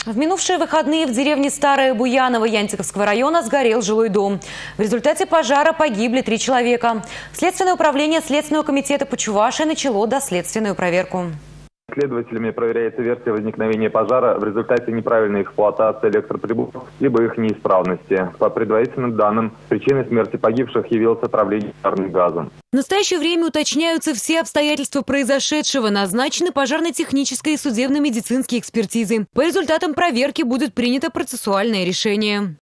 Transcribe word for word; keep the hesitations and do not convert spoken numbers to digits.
В минувшие выходные в деревне Старое Буяново Янтиковского района сгорел жилой дом. В результате пожара погибли три человека. Следственное управление Следственного комитета по Чувашии начало доследственную проверку. Следователями проверяется версия возникновения пожара в результате неправильной эксплуатации электроприборов либо их неисправности. По предварительным данным, причиной смерти погибших явилось отравление угарным газом. В настоящее время уточняются все обстоятельства произошедшего, назначены пожарно-технические и судебно-медицинские экспертизы. По результатам проверки будет принято процессуальное решение.